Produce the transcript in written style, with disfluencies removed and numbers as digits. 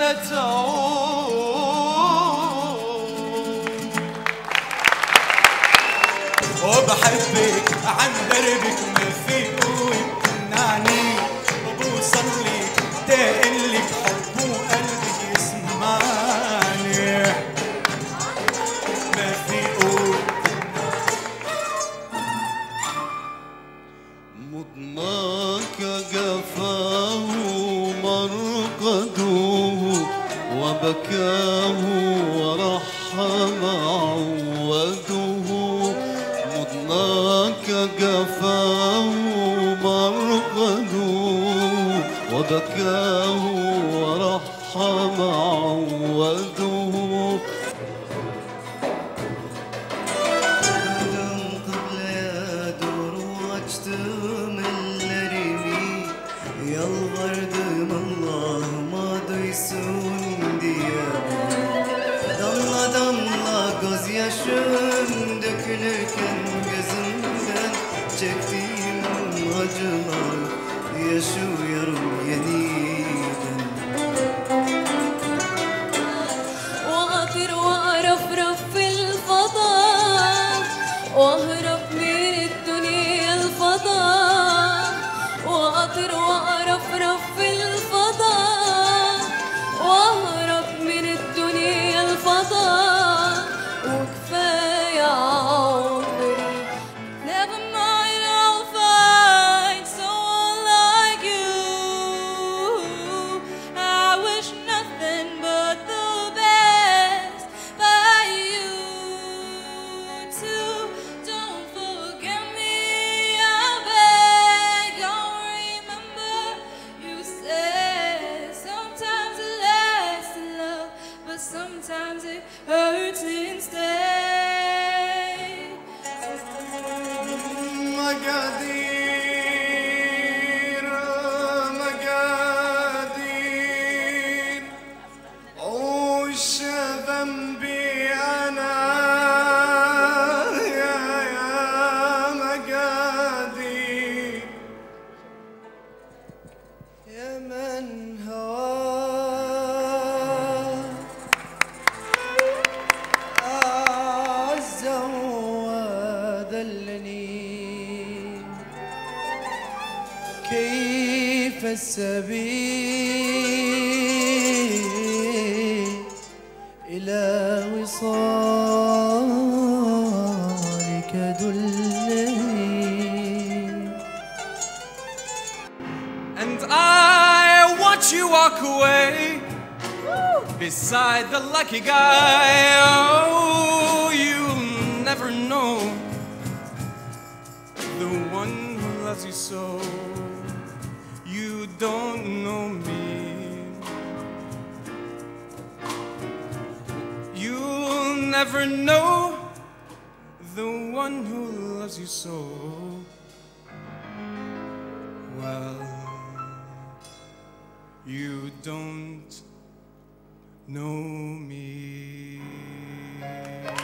وبحبك عن دربك ما في قوة تمنعني وبوصل لك تقلك حب وقلبك يسمعني ما في قوة مضناك جفاه مرقده وبكاه ورحم عوده مضناك جفاه مرقده وبكاه ورحم عوده Yalvardım Allah'ıma duysun diye Damla damla gözyaşım dökülürken gözümden Çektiğim acılar yaşıyorum yeniden وأطير وأرفرف في الفضاء وأهرب من الدنيا الفضاء وأطير وأرفرف في الفضاء وأهرب من الدنيا الفضاء وكفاية عمري Never mind I'll find someone like you I wish nothing but the best for you too Don't forget me I beg Don't remember you said Sometimes it lasts in love But sometimes it hurts instead مقادير مقادير وش ذنبي أنا يا مقادير يا من هواه أعز وذلني كيف السبيل إلى وصالك دلني And I watch you walk away beside the lucky guy. Oh, you'll never know the one who loves you so. You don't know me. You'll never know the one who loves you so. Well, you don't know me.